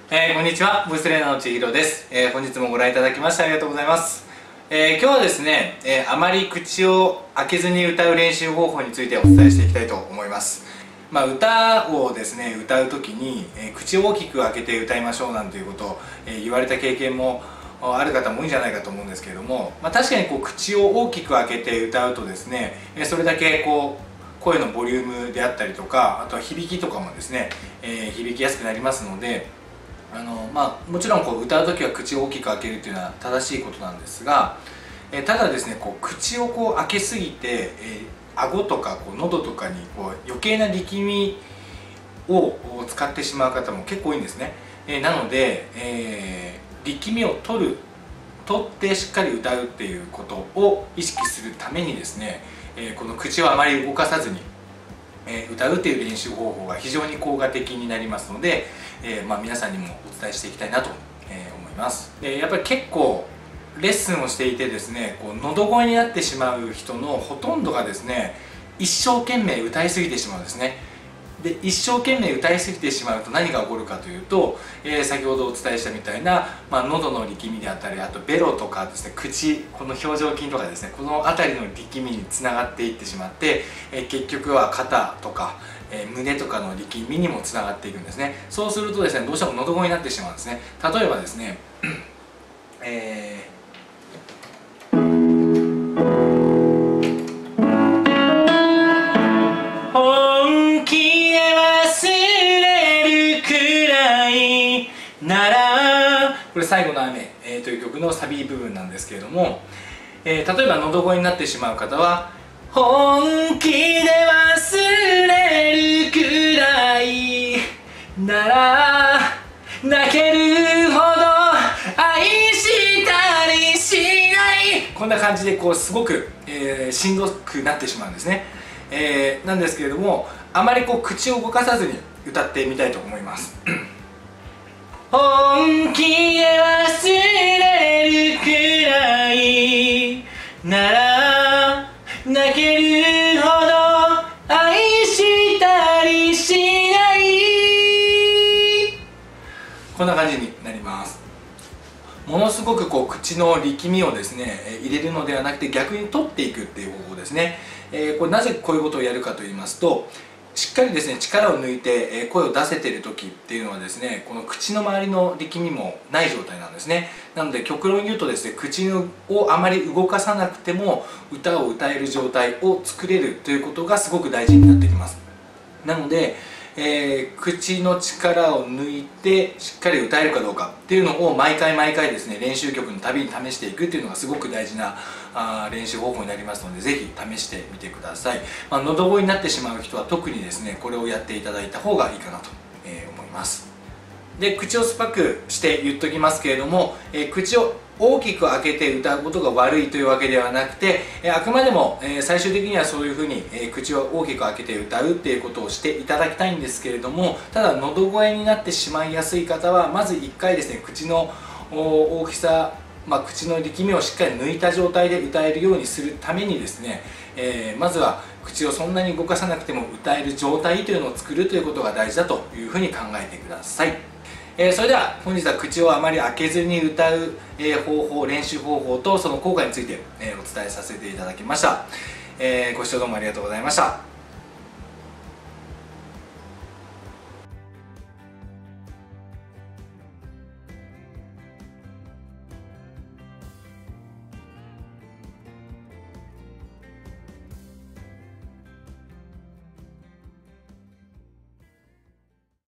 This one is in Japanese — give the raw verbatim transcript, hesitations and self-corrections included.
えー、こんにちは、ボイストレーナーの千尋です。えー、本日もご覧いただきましてありがとうございます。えー、今日はですね、えー、あまり口を開けずに歌う練習方法についてお伝えしていきたいと思います。まあ、歌をですね、歌う時に、えー、口を大きく開けて歌いましょうなんていうことを、えー、言われた経験もある方も多いんじゃないかと思うんですけれども、まあ、確かにこう口を大きく開けて歌うとですね、それだけこう声のボリュームであったりとか、あとは響きとかもですね、えー、響きやすくなりますので、あのまあ、もちろんこう歌う時は口を大きく開けるというのは正しいことなんですが、えー、ただですね、こう口をこう開けすぎて、えー、顎とかこう喉とかにこう余計な力みを使ってしまう方も結構多いんですね。えー、なので、えー、力みを取る取ってしっかり歌うっていうことを意識するためにですね、えー、この口をあまり動かさずにえー、歌うという練習方法が非常に効果的になりますので、えーまあ、皆さんにもお伝えしていきたいなと、えー、思います。でやっぱり結構レッスンをしていてですね、こう喉声になってしまう人のほとんどがですね、一生懸命歌いすぎてしまうんですね。で一生懸命歌いすぎてしまうと何が起こるかというと、えー、先ほどお伝えしたみたいな、まあ、喉の力みであったり、あとベロとかですね、口、この表情筋とかですね、この辺りの力みにつながっていってしまって、えー、結局は肩とか、えー、胸とかの力みにもつながっていくんですね。そうするとですね、どうしても喉声になってしまうんですね。例えばですね、えーならこれ最後の雨、えー、という曲のサビ部分なんですけれども、えー、例えば喉声になってしまう方は本気で忘れるくらいなら泣けるほど愛したりしない、こんな感じでこうすごく、えー、しんどくなってしまうんですね。えー、なんですけれども、あまりこう口を動かさずに歌ってみたいと思います。本気で忘れるくらいなら泣けるほど愛したりしない、こんな感じになります。ものすごくこう口の力みをですね入れるのではなくて、逆に取っていくっていう方法ですね。えー、これなぜこういうことをやるかと言いますと、しっかりですね力を抜いて声を出せている時っていうのはですね、この口の周りの力みもない状態なんですね。なので極論言うとですね、口をあまり動かさなくても歌を歌える状態を作れるということがすごく大事になってきます。なので、えー、口の力を抜いてしっかり歌えるかどうかっていうのを毎回毎回ですね、練習曲のたびに試していくっていうのがすごく大事なあ練習方法になりますので、ぜひ試してみてください。まあ、喉声になってしまう人は特にですねこれをやっていただいた方がいいかなと、えー、思います。で口を酸っぱくして言っときますけれども、えー、口を大きく開けて歌うことが悪いというわけではなくて、えー、あくまでも、えー、最終的にはそういうふうに、えー、口を大きく開けて歌うっていうことをしていただきたいんですけれども、ただ喉声になってしまいやすい方はまずいっかいですね、口の大きさ、まあ、口の力みをしっかり抜いた状態で歌えるようにするためにですね、えー、まずは口をそんなに動かさなくても歌える状態というのを作るということが大事だというふうに考えてください。えー、それでは本日は口をあまり開けずに歌う、えー、方法、練習方法とその効果について、えー、お伝えさせていただきました。えー、ご視聴どうもありがとうございました。